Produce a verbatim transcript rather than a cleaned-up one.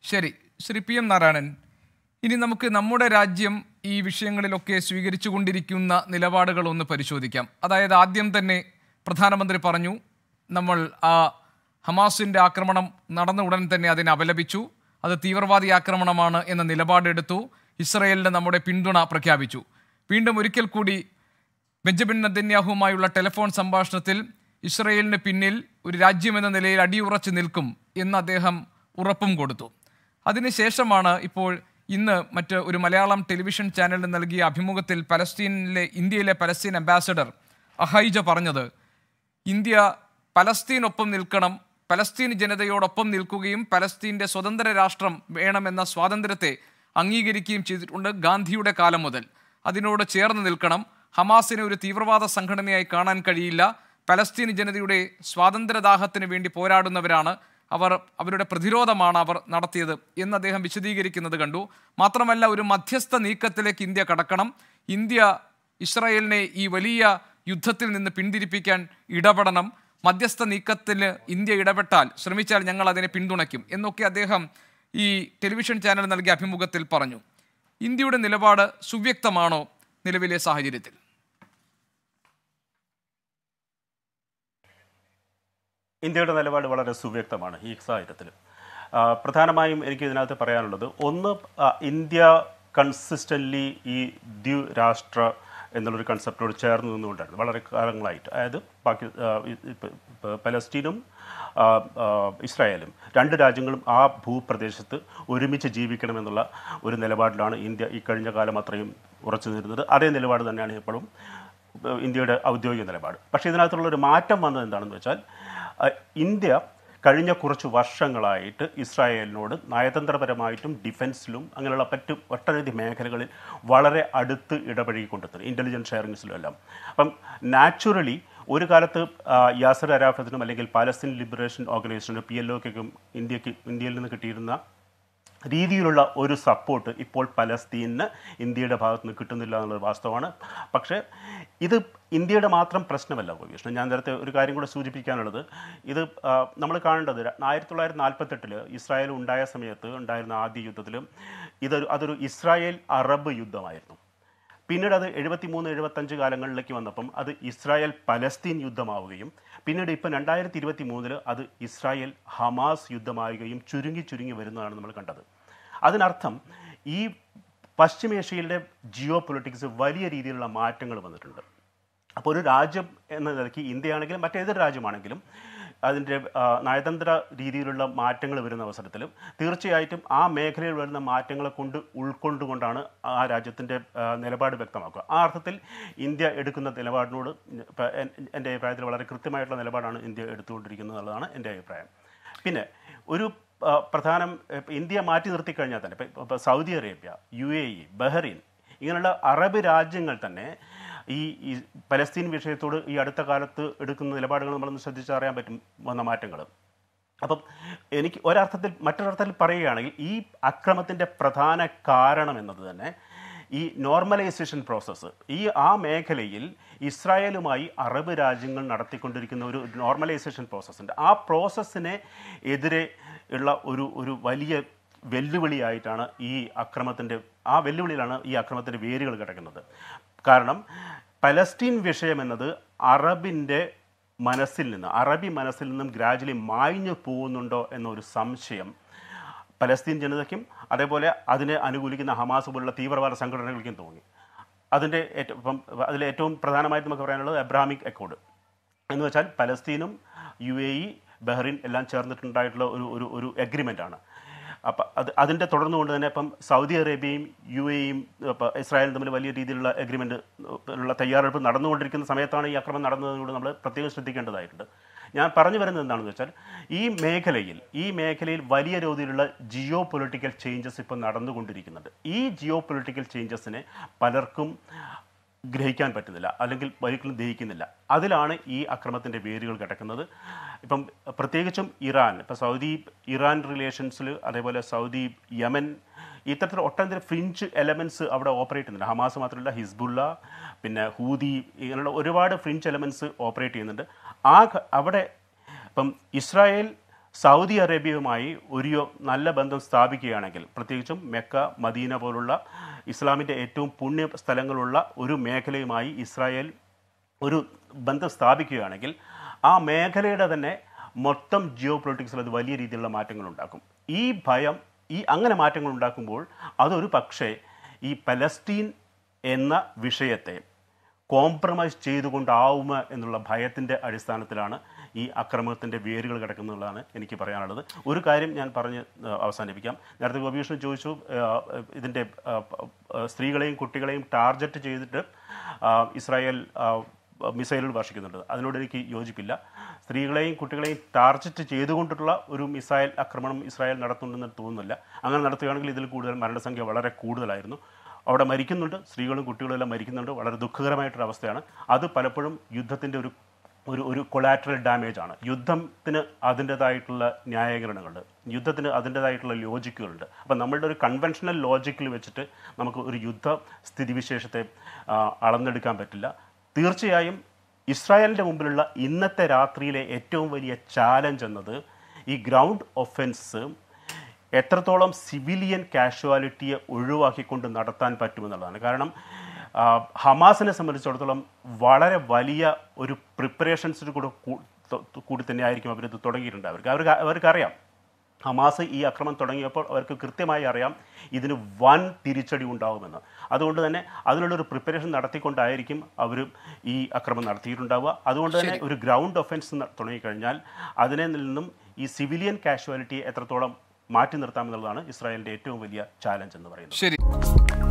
ശരി, Shri P M Narayanan, ഇനി നമുക്ക് നമ്മുടെ രാജ്യം ഈ വിഷയങ്ങളിലൊക്കെ സ്വീകരിച്ചു കൊണ്ടിരിക്കുന്ന നിലപാടുകൾ ഒന്ന് പരിശോധിക്കാം. അതായത് ആദ്യം തന്നെ പ്രധാനമന്ത്രി പറഞ്ഞു, നമ്മൾ ആ ഹമാസിൻ്റെ ആക്രമണം നടന്ന ഉടൻ തന്നെ അതിനെ അപലപിച്ചു, അത് തീവ്രവാദി ആക്രമണമാണ് എന്ന നിലപാടെടുത്തു, ഇസ്രയേലിന് നമ്മുടെ പിന്തുണ പ്രഖ്യാപിച്ചു. വീണ്ടും ഒരിക്കൽ കൂടി ബെഞ്ചമിൻ നെതന്യാഹുവുമായുള്ള ടെലിഫോൺ സംഭാഷണത്തിൽ ഇസ്രയേലിന് പിന്നിൽ ഒരു രാജ്യമെന്ന നിലയിൽ അടിയുറച്ച് നിൽക്കും എന്ന് അദ്ദേഹം ഉറപ്പും കൊടുത്തു. അതിനുശേഷമാണ് ഇപ്പോൾ ഇന്ന് മറ്റ് ഒരു മലയാളം ടെലിവിഷൻ ചാനലിന് നൽകിയ അഭിമുഖത്തിൽ പലസ്തീനിലെ ഇന്ത്യയിലെ പലസ്തീൻ അംബാസഡർ അഹൈജ പറഞ്ഞത്, ഇന്ത്യ പലസ്തീനൊപ്പം നിൽക്കണം, പലസ്തീൻ ജനതയോടൊപ്പം നിൽക്കുകയും പലസ്തീൻ്റെ സ്വതന്ത്ര രാഷ്ട്രം വേണമെന്ന സ്വാതന്ത്ര്യത്തെ അംഗീകരിക്കുകയും ചെയ്തിട്ടുണ്ട് ഗാന്ധിയുടെ കാലം മുതൽ. അതിനോട് ചേർന്ന് നിൽക്കണം, ഹമാസിനെ ഒരു തീവ്രവാദ സംഘടനയായി കാണാൻ കഴിയില്ല, പലസ്തീൻ ജനതയുടെ സ്വാതന്ത്ര്യദാഹത്തിന് വേണ്ടി പോരാടുന്നവരാണ് അവർ, അവരുടെ പ്രതിരോധമാണ് അവർ നടത്തിയത് എന്ന് അദ്ദേഹം വിശദീകരിക്കുന്നത് കണ്ടു. മാത്രമല്ല, ഒരു മധ്യസ്ഥ നീക്കത്തിലേക്ക് ഇന്ത്യ കടക്കണം, ഇന്ത്യ ഇസ്രായേലിനെ ഈ വലിയ യുദ്ധത്തിൽ നിന്ന് പിന്തിരിപ്പിക്കാൻ ഇടപെടണം, മധ്യസ്ഥ നീക്കത്തിൽ ഇന്ത്യ ഇടപെട്ടാൽ ശ്രമിച്ചാൽ ഞങ്ങൾ അതിനെ പിന്തുണയ്ക്കും എന്നൊക്കെ അദ്ദേഹം ഈ ടെലിവിഷൻ ചാനൽ നൽകിയ അഭിമുഖത്തിൽ പറഞ്ഞു. ഇന്ത്യയുടെ നിലപാട് സുവ്യക്തമാണോ നിലവിലെ സാഹചര്യത്തിൽ? ഇന്ത്യയുടെ നിലപാട് വളരെ സുവ്യക്തമാണ് ഈ സാഹചര്യത്തിൽ. പ്രധാനമായും എനിക്ക് ഇതിനകത്ത് പറയാനുള്ളത്, ഒന്ന്, ഇന്ത്യ കൺസിസ്റ്റൻ്റ്ലി ഈ ദ്വിരാഷ്ട്ര എന്നുള്ളൊരു കൺസെപ്റ്റോട് ചേർന്ന് നിന്നുകൊണ്ടായിരുന്നു വളരെ കാലങ്ങളായിട്ട്. അതായത് പാകി പലസ്തീനും ഇസ്രായേലും രണ്ട് രാജ്യങ്ങളും ആ ഭൂപ്രദേശത്ത് ഒരുമിച്ച് ജീവിക്കണമെന്നുള്ള ഒരു നിലപാടിലാണ് ഇന്ത്യ ഈ കഴിഞ്ഞ കാലം അത്രയും ഉറച്ചു നിന്നിരുന്നത്. അതേ നിലപാട് തന്നെയാണ് ഇപ്പോഴും ഇന്ത്യയുടെ ഔദ്യോഗിക നിലപാട്. പക്ഷേ ഇതിനകത്തുള്ളൊരു മാറ്റം വന്നത് എന്താണെന്ന് വെച്ചാൽ, ഇന്ത്യ കഴിഞ്ഞ കുറച്ച് വർഷങ്ങളായിട്ട് ഇസ്രായേലിനോട് നയതന്ത്രപരമായിട്ടും ഡിഫൻസിലും അങ്ങനെയുള്ള മറ്റ് ഒട്ടനവധി മേഖലകളിൽ വളരെ അടുത്ത് ഇടപഴകിക്കൊണ്ടിരുന്നത്, ഇൻ്റലിജൻസ് ഷെയറിങ്സിലും എല്ലാം. അപ്പം നാച്ചുറലി ഒരു കാലത്ത് യാസർ അരാഫത്തിനും അല്ലെങ്കിൽ പാലസ്തീൻ ലിബറേഷൻ ഓർഗനൈസേഷനും പി എൽ ഒക്കും ഇന്ത്യക്ക് ഇന്ത്യയിൽ നിന്ന് കിട്ടിയിരുന്ന രീതിയിലുള്ള ഒരു സപ്പോർട്ട് ഇപ്പോൾ പലസ്തീനിന് ഇന്ത്യയുടെ ഭാഗത്ത് നിന്ന് കിട്ടുന്നില്ല എന്നുള്ളത് വാസ്തവമാണ്. പക്ഷേ ഇത് ഇന്ത്യയുടെ മാത്രം പ്രശ്നമല്ല ഗോപികൃഷ്ണൻ. ഞാൻ നേരത്തെ ഒരു കാര്യം കൂടെ സൂചിപ്പിക്കാനുള്ളത്, ഇത് നമ്മൾ കാണേണ്ടത് ആയിരത്തി തൊള്ളായിരത്തി നാൽപ്പത്തെട്ടിൽ ഇസ്രായേൽ ഉണ്ടായ സമയത്ത് ഉണ്ടായിരുന്ന ആദ്യ യുദ്ധത്തിൽ ഇതൊരു അതൊരു ഇസ്രായേൽ അറബ് യുദ്ധമായിരുന്നു. പിന്നീട് അത് എഴുപത്തി മൂന്ന് എഴുപത്തഞ്ച് കാലങ്ങളിലേക്ക് വന്നപ്പം അത് ഇസ്രായേൽ പലസ്തീൻ യുദ്ധമാവുകയും പിന്നീട് ഇപ്പം രണ്ടായിരത്തി ഇരുപത്തി മൂന്നിൽ അത് ഇസ്രായേൽ ഹമാസ് യുദ്ധമാവുകയും ചുരുങ്ങി ചുരുങ്ങി വരുന്നതാണ് നമ്മൾ കണ്ടത്. അതിനർത്ഥം ഈ പശ്ചിമേഷ്യയിലെ ജിയോ പൊളിറ്റിക്സ് വലിയ രീതിയിലുള്ള മാറ്റങ്ങൾ വന്നിട്ടുണ്ട്. അപ്പോൾ ഒരു രാജ്യം എന്ന നിലയ്ക്ക് ഇന്ത്യയാണെങ്കിലും മറ്റേതൊരു രാജ്യമാണെങ്കിലും അതിൻ്റെ നയതന്ത്ര രീതിയിലുള്ള മാറ്റങ്ങൾ വരുന്ന അവസരത്തിലും തീർച്ചയായിട്ടും ആ മേഖലയിൽ വരുന്ന മാറ്റങ്ങളെ കൊണ്ട് ഉൾക്കൊണ്ടുകൊണ്ടാണ് ആ രാജ്യത്തിൻ്റെ നിലപാട് വ്യക്തമാക്കുക. ആ അർത്ഥത്തിൽ ഇന്ത്യ എടുക്കുന്ന നിലപാടിനോട് എൻ്റെ അഭിപ്രായത്തിൽ വളരെ കൃത്യമായിട്ടുള്ള നിലപാടാണ് ഇന്ത്യ എടുത്തുകൊണ്ടിരിക്കുന്നത് എന്നുള്ളതാണ് എൻ്റെ അഭിപ്രായം. പിന്നെ ഒരു പ്രധാനം, ഇന്ത്യ മാറ്റി നിർത്തിക്കഴിഞ്ഞാൽ തന്നെ ഇപ്പോൾ Saudi Arabia, U A E, Bahrain ഇങ്ങനെയുള്ള അറബ് രാജ്യങ്ങൾ തന്നെ ഈ ഈ പലസ്തീൻ വിഷയത്തോട് ഈ അടുത്ത കാലത്ത് എടുക്കുന്ന നിലപാടുകൾ നമ്മളൊന്ന് ശ്രദ്ധിച്ചറിയാൻ പറ്റും വന്ന മാറ്റങ്ങൾ. അപ്പം എനിക്ക് ഒരർത്ഥത്തിൽ മറ്റൊരർത്ഥത്തിൽ പറയുകയാണെങ്കിൽ ഈ അക്രമത്തിൻ്റെ പ്രധാന കാരണം എന്നത് തന്നെ ഈ നോർമലൈസേഷൻ പ്രോസസ്സ്, ഈ ആ മേഖലയിൽ ഇസ്രായേലുമായി അറബ് രാജ്യങ്ങൾ നടത്തിക്കൊണ്ടിരിക്കുന്ന ഒരു നോർമലൈസേഷൻ പ്രോസസ്സുണ്ട്. ആ പ്രോസസ്സിനെ എതിരെ ഉള്ള ഒരു ഒരു വലിയ വെല്ലുവിളിയായിട്ടാണ് ഈ അക്രമത്തിൻ്റെ ആ വെല്ലുവിളിയിലാണ് ഈ അക്രമത്തിൻ്റെ വേരുകൾ കിടക്കുന്നത്. കാരണം പലസ്തീൻ വിഷയം എന്നത് അറബിൻ്റെ മനസ്സിൽ നിന്ന് അറബി മനസ്സിൽ നിന്നും ഗ്രാജുവലി മായ്ഞ്ഞു പോകുന്നുണ്ടോ എന്നൊരു സംശയം പലസ്തീൻ ജനതയ്ക്കും അതേപോലെ അതിനെ അനുകൂലിക്കുന്ന ഹമാസ് പോലുള്ള തീവ്രവാദ സംഘടനകൾക്കും തോന്നി. അതിൻ്റെ ഏറ്റവും ഇപ്പം അതിൽ ഏറ്റവും പ്രധാനമായിട്ട് നമുക്ക് പറയാനുള്ളത് അബ്രാമിക് അക്കോർഡ് എന്ന് വെച്ചാൽ പലസ്തീനും യു എ ഇ, ബഹ്റൈൻ എല്ലാം ചേർന്നിട്ടുണ്ടായിട്ടുള്ള ഒരു ഒരു ഒരു എഗ്രിമെൻ്റാണ്. അപ്പം അത് അതിൻ്റെ തുടർന്നുകൊണ്ട് തന്നെ ഇപ്പം സൗദി അറേബ്യയും യു എ ഇയും ഇസ്രായേലും തമ്മിൽ വലിയ രീതിയിലുള്ള എഗ്രിമെൻ്റ് ഉള്ള തയ്യാറെടുപ്പ് നടന്നുകൊണ്ടിരിക്കുന്ന സമയത്താണ് ഈ അക്രമം നടന്നതിനോട് നമ്മൾ പ്രത്യേകം ശ്രദ്ധിക്കേണ്ടതായിട്ടുണ്ട്. ഞാൻ പറഞ്ഞു വരുന്നത് എന്താണെന്ന് വെച്ചാൽ, ഈ മേഖലയിൽ ഈ മേഖലയിൽ വലിയ രീതിയിലുള്ള ജിയോ പൊളിറ്റിക്കൽ ചേഞ്ചസ് ഇപ്പോൾ നടന്നുകൊണ്ടിരിക്കുന്നുണ്ട്. ഈ ജിയോ പൊളിറ്റിക്കൽ ചേഞ്ചസിനെ പലർക്കും ഗ്രഹിക്കാൻ പറ്റുന്നില്ല, അല്ലെങ്കിൽ ഒരിക്കലും ദഹിക്കുന്നില്ല. അതിലാണ് ഈ അക്രമത്തിൻ്റെ വേരുകൾ കിടക്കുന്നത്. ഇപ്പം പ്രത്യേകിച്ചും ഇറാൻ, ഇപ്പം സൗദി ഇറാൻ റിലേഷൻസിൽ, അതേപോലെ സൗദി യമൻ, ഇത്തരത്തിൽ ഒട്ടനവധി ഫ്രിഞ്ച് എലമെൻറ്റ്സ് അവിടെ ഓപ്പറേറ്റ് ചെയ്യുന്നുണ്ട്. ഹമാസ് മാത്രമല്ല, ഹിസ്ബുള്ള, പിന്നെ ഹൂതി, ഇങ്ങനെയുള്ള ഒരുപാട് ഫ്രിഞ്ച് എലമെൻറ്റ്സ് ഓപ്പറേറ്റ് ചെയ്യുന്നുണ്ട്. ആ അവിടെ ഇപ്പം ഇസ്രായേൽ സൗദി അറേബ്യയുമായി ഒരു നല്ല ബന്ധം സ്ഥാപിക്കുകയാണെങ്കിൽ, പ്രത്യേകിച്ചും മെക്ക, മദീന പോലുള്ള ഇസ്ലാമിൻ്റെ ഏറ്റവും പുണ്യ സ്ഥലങ്ങളുള്ള ഒരു മേഖലയുമായി ഇസ്രായേൽ ഒരു ബന്ധം സ്ഥാപിക്കുകയാണെങ്കിൽ ആ മേഖലയുടെ തന്നെ മൊത്തം ജിയോ പൊളിറ്റിക്സിൽ അത് വലിയ രീതിയിലുള്ള മാറ്റങ്ങൾ ഉണ്ടാക്കും. ഈ ഭയം, ഈ അങ്ങനെ മാറ്റങ്ങൾ ഉണ്ടാക്കുമ്പോൾ അതൊരു പക്ഷേ ഈ പലസ്തീൻ എന്ന വിഷയത്തെ കോംപ്രമൈസ് ചെയ്തുകൊണ്ടാവുമോ എന്നുള്ള ഭയത്തിൻ്റെ അടിസ്ഥാനത്തിലാണ് ഈ അക്രമത്തിൻ്റെ വേരുകൾ കിടക്കുന്നതാണ് എനിക്ക് പറയാനുള്ളത്. ഒരു കാര്യം ഞാൻ പറഞ്ഞ് അവസാനിപ്പിക്കാം. നേരത്തെ ഗോപികൃഷ്ണൻ ചോദിച്ചു ഇതിൻ്റെ സ്ത്രീകളെയും കുട്ടികളെയും ടാർഗറ്റ് ചെയ്തിട്ട് ഇസ്രായേൽ മിസൈലുകൾ വർഷിക്കുന്നുണ്ട്. അതിനോട് എനിക്ക് യോജിപ്പില്ല. സ്ത്രീകളെയും കുട്ടികളെയും ടാർഗറ്റ് ചെയ്തുകൊണ്ടുള്ള ഒരു മിസൈൽ ആക്രമണം ഇസ്രായേൽ നടത്തുന്നുണ്ടെന്ന് തോന്നുന്നില്ല. അങ്ങനെ നടത്തുകയാണെങ്കിൽ ഇതിൽ കൂടുതൽ മരണസംഖ്യ വളരെ കൂടുതലായിരുന്നു. അവിടെ മരിക്കുന്നുണ്ട്, സ്ത്രീകളും കുട്ടികളും എല്ലാം മരിക്കുന്നുണ്ട്. വളരെ ദുഃഖകരമായിട്ടൊരവസ്ഥയാണ്. അത് പലപ്പോഴും യുദ്ധത്തിൻ്റെ ഒരു ഒരു ഒരു കൊളാറ്ററൽ ഡാമേജ് ആണ്. യുദ്ധത്തിന് അതിൻ്റേതായിട്ടുള്ള ന്യായീകരണങ്ങളുണ്ട്, യുദ്ധത്തിന് അതിൻ്റേതായിട്ടുള്ള ലോജിക്കുകളുണ്ട്. അപ്പം നമ്മളുടെ ഒരു കൺവെൻഷണൽ ലോജിക്കിൽ വെച്ചിട്ട് നമുക്ക് ഒരു യുദ്ധ സ്ഥിതിവിശേഷത്തെ അളന്നെടുക്കാൻ പറ്റില്ല. തീർച്ചയായും ഇസ്രായേലിൻ്റെ മുമ്പിലുള്ള ഇന്നത്തെ രാത്രിയിലെ ഏറ്റവും വലിയ ചാലഞ്ച് എന്നത് ഈ ഗ്രൗണ്ട് ഒഫൻസ് എത്രത്തോളം സിവിലിയൻ കാഷ്വാലിറ്റിയെ ഒഴിവാക്കിക്കൊണ്ട് നടത്താൻ പറ്റുമെന്നുള്ളതാണ്. കാരണം ഹമാസിനെ സംബന്ധിച്ചിടത്തോളം വളരെ വലിയ ഒരു പ്രിപ്പറേഷൻസിന് കൂടെ കൂടി തന്നെ ആയിരിക്കും അവരിത് തുടങ്ങിയിട്ടുണ്ട്. അവർക്ക് അവർക്ക് അവർക്കറിയാം, ഹമാസ് ഈ ആക്രമണം തുടങ്ങിയപ്പോൾ അവർക്ക് കൃത്യമായി അറിയാം ഇതിന് വൻ തിരിച്ചടി ഉണ്ടാകുമെന്ന്. അതുകൊണ്ട് തന്നെ അതിനുള്ളൊരു പ്രിപ്പറേഷൻ നടത്തിക്കൊണ്ടായിരിക്കും അവർ ഈ ആക്രമണം നടത്തിയിട്ടുണ്ടാവുക. അതുകൊണ്ട് തന്നെ ഒരു ഗ്രൗണ്ട് ഒഫൻസ് തുടങ്ങിക്കഴിഞ്ഞാൽ അതിനെ നിന്നും ഈ സിവിലിയൻ കാഷ്വാലിറ്റിയെ എത്രത്തോളം മാറ്റി നിർത്താമെന്നുള്ളതാണ് ഇസ്രായേലിൻ്റെ ഏറ്റവും വലിയ ചാലഞ്ച് എന്ന് പറയുന്നത്. ശരി.